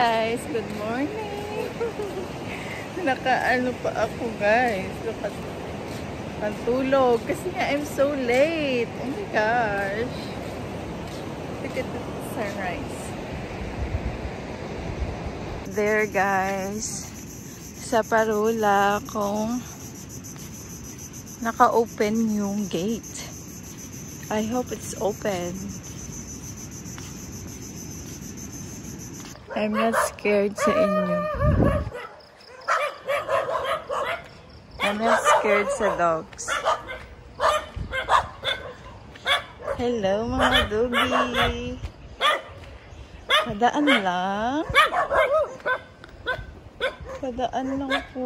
Guys, good morning. Nakaano pa ako guys. Nakatulog kasi nga I'm so late. Oh my gosh. Look at the sunrise. There guys. Sa parola kung naka-open yung gate. I hope it's open. I'm not scared sa inyo. I'm not scared sa dogs. Hello mga doggy. Padaan lang. Padaan lang po.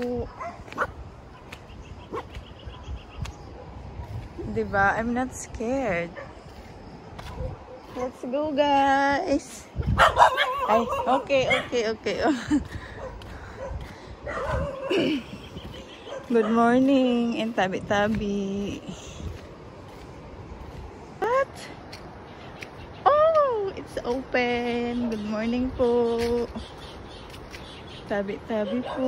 Diba? I'm not scared. Let's go guys. Ay, okay. Good morning and tabi-tabi. What? Oh, it's open. Good morning po. Tabi-tabi po.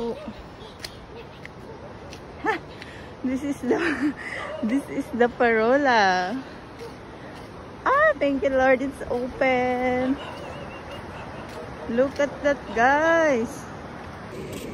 Ha! This is the parola. Ah, thank you Lord, it's open. Look at that guys.